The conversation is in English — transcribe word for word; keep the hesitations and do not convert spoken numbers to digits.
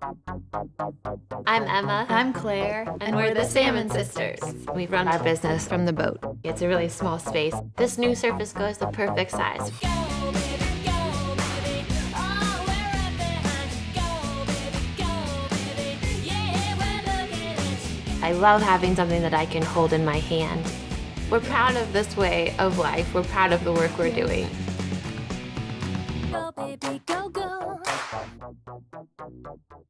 I'm Emma. I'm Claire. And we're the Salmon Sisters. We run our business from the boat. It's a really small space. This new Surface Go is the perfect size. I love having something that I can hold in my hand. We're proud of this way of life. We're proud of the work we're doing. Go, baby, go, go.